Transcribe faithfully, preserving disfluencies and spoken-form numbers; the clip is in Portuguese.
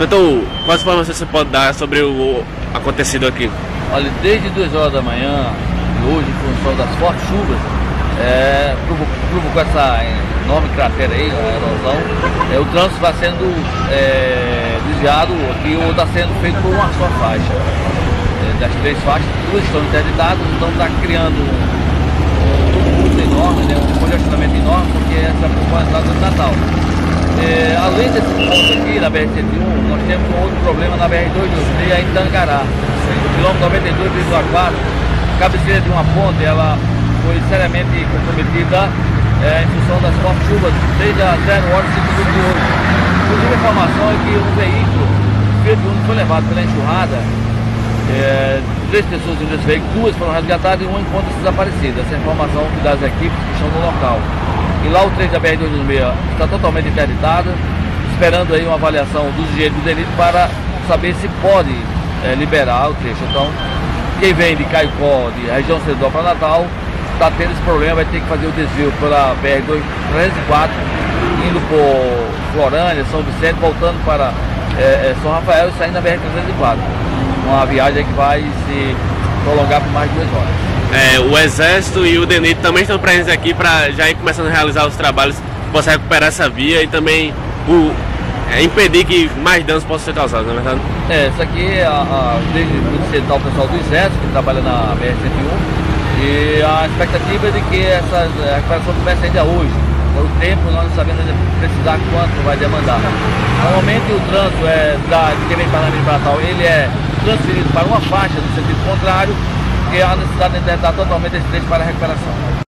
Então, quais informações você pode dar sobre o acontecido aqui? Olha, desde duas horas da manhã de hoje, em função das fortes chuvas, é, provocou essa enorme cratera aí, a erosão. É, o trânsito está sendo é, desviado aqui, ou está sendo feito por uma só faixa. É, das três faixas, duas estão interditadas, então está criando um tumulto enorme, né, um congestionamento enorme, porque essa é a entrada do Natal. É, além desse ponto aqui, na B R cento e um, nós temos um outro problema na B R duzentos e vinte e três, em Tangará. No quilômetro noventa e dois vírgula quatro, a cabeceira de uma ponte, ela foi seriamente comprometida é, em função das fortes chuvas, desde as zero horas e cinco minutos de hoje. Inclusive a informação é que um veículo, o Fiat Uno, foi levado pela enxurrada, é, três pessoas nesse veículo, duas foram resgatadas e uma encontra-se desaparecida. Essa é a informação que das equipes que estão no local. E lá o trem da B R duzentos e vinte e seis está totalmente interditado, esperando aí uma avaliação dos engenheiros do DENIT para saber se pode é, liberar o trecho. Então, quem vem de Caicó, de região central para Natal, está tendo esse problema, vai ter que fazer o desvio pela B R trezentos e quatro, indo por Florânia, São Vicente, voltando para é, São Rafael e saindo da B R trezentos e quatro. Uma viagem que vai se prolongar por mais de duas horas. É, o Exército e o DENIT também estão presentes aqui para já ir começando a realizar os trabalhos que possam recuperar essa via e também o, é, impedir que mais danos possam ser causados, não é verdade? É, isso aqui é a, a, desde muito cedo está o pessoal do Exército que trabalha na B R cento e um e a expectativa é de que essa a recuperação comece ainda hoje. O tempo nós não sabemos ainda precisar quanto vai demandar. Normalmente o trânsito é da, de quem vem para Natal, ele é transferido para uma faixa no sentido contrário, porque a necessidade de interditar totalmente esse trecho para a recuperação.